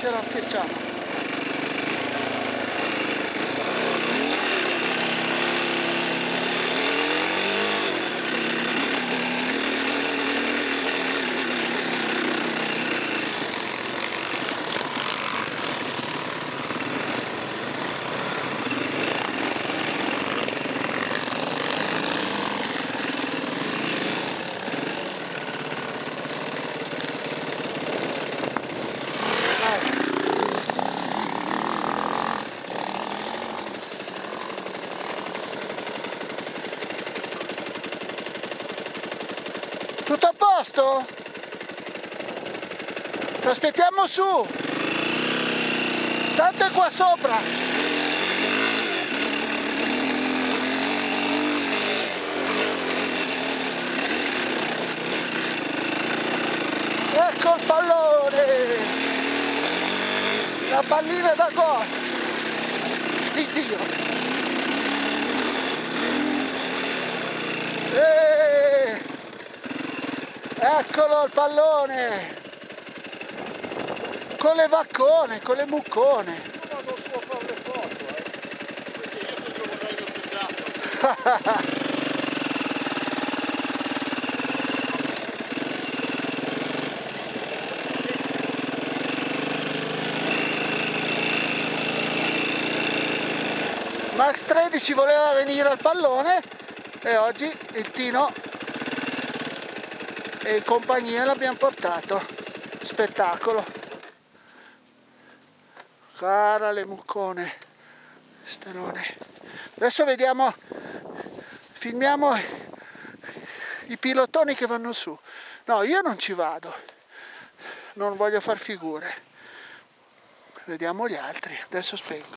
ce la facciamo. Tutto a posto? Ti aspettiamo su. Tanto è qua sopra. Ecco il pallone. La pallina da gol. Di Dio. Eccolo il pallone! Con le vaccone, con le muccone! Io vado su a fare le foto, perché io se io vorrei festeggiato. Max 13 voleva venire al pallone e oggi il Tino e compagnia l'abbiamo portato. Spettacolo. Cara le muccone. Stellone. Adesso vediamo, filmiamo i pilotoni che vanno su. No, io non ci vado. Non voglio far figure. Vediamo gli altri. Adesso spengo.